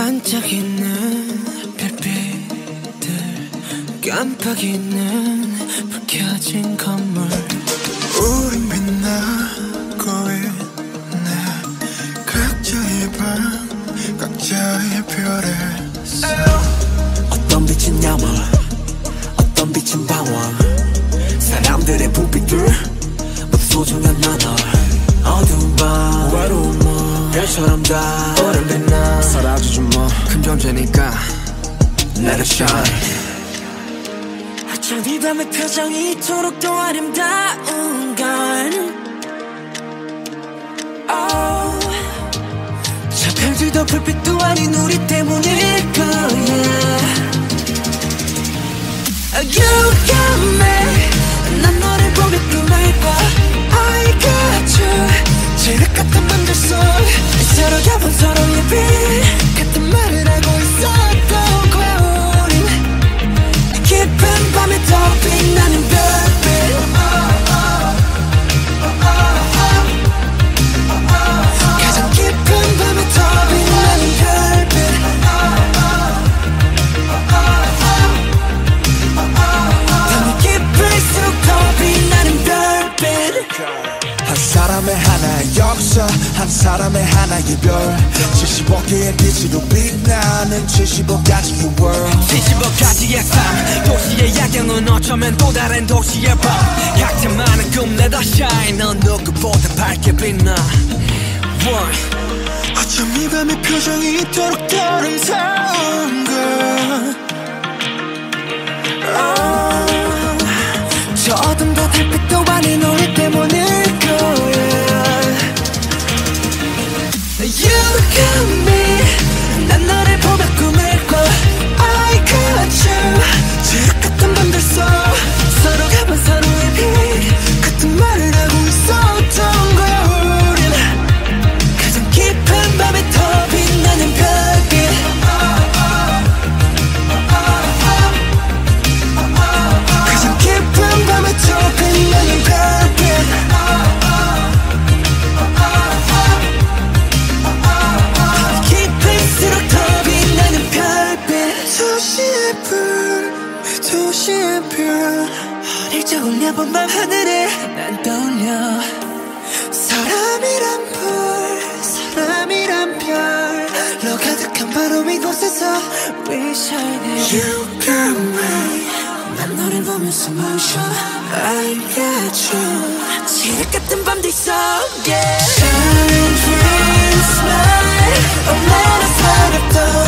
반짝이는 별빛들, 깜빡이는 불 켜진 건물. 우린 빛나고 있네. 각자의 방, 각자의 별에서. 어떤 빛은 야망, 어떤 빛은 방황. 사람들의 불빛들 모두 소중한 나널. 어두운 밤, 외로운 밤, 별처럼 다 오랜 빛나. 사라지지 뭐, 큰 존재니까 Let it shine. 어쩜 이 밤의 표정이 이토록 더 아름다운 걸. 저 별들도 불빛도 아닌 우리 때문일 거야. You got me, 난 너를 보며 꿈을 꿔. I got you, 지륵 같은 맘들 속 서로 겹은 서로의 빛 같은 말을 하고 있었던 거야. 우린 깊은 밤에 더 빛나는 별빛. 가장 깊은 밤에 더 빛나는 별빛. 밤이 깊을수록 더 빛나는 별빛. 한 사람의 하나의 역사, 한 사람의 하나의 별. 75개의 빛으로 빛나는 75가지의 world. 75가지의 삶, 도시의 야경은 어쩌면 또 다른 도시의 밤. 각자 많은 꿈 내다 shine, 넌 누구보다 밝게 빛나. 어쩜 이 밤의 표정이 이토록 더 아름다운 걸. 저 어둠도 달빛도 아닌 우리 때문일 거야. You got me, 난 너를 보며 꿈을 꿔. I got you, 지륵 같은 밤들 속 서로 가본 서로의 빛 같은 말을 하고 있었던 거야. 우린 가장 깊은 밤에 더 빛나는 별빛. 가장 깊은 밤에 더 빛나는 별빛. 깊을수록 더 빛나는 별빛. 도시의 불, 도시의 별. 어릴 적 올려본 밤 하늘에 난 떠올려. 사람이란 불, 사람이란 별로 가득한 바로 이곳에서 We shining. You got me. 난 너를 보면서 멈춰. I got you, 지륵 같은 밤들 속에 Shine, dream, smile. Oh, let us light up the